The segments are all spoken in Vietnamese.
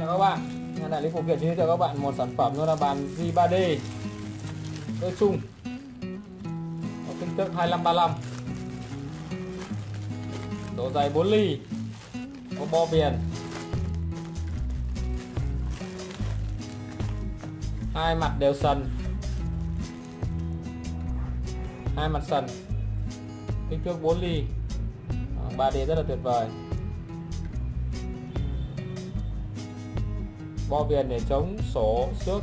Chào các bạn, đại lý phụ kiện giới thiệu các bạn một sản phẩm đó là bàn ghi 3D cỡ trung có kích thước 25x35, độ dày 4 ly, có bo viền, hai mặt đều sần, hai mặt sần, kích thước 4 ly, 3D rất là tuyệt vời. Bo viền để chống sổ xước.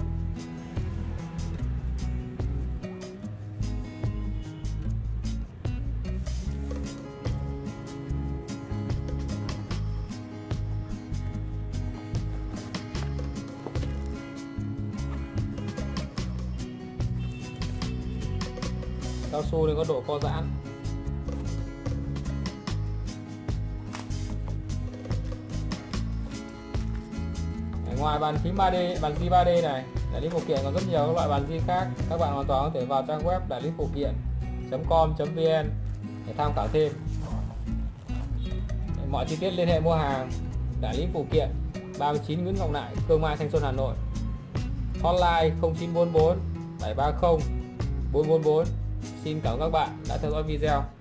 Cao su thì có độ co giãn. Ngoài bàn phím 3D, bàn ghi 3D này, đại lý phụ kiện còn rất nhiều các loại bàn ghi khác. Các bạn hoàn toàn có thể vào trang web đại lý phụ kiện.com.vn để tham khảo thêm. Mọi chi tiết liên hệ mua hàng đại lý phụ kiện 39 Nguyễn Ngọc Nại, Khương Mai, Thanh Xuân, Hà Nội. Hotline 0944 730 444. Xin cảm ơn các bạn đã theo dõi video.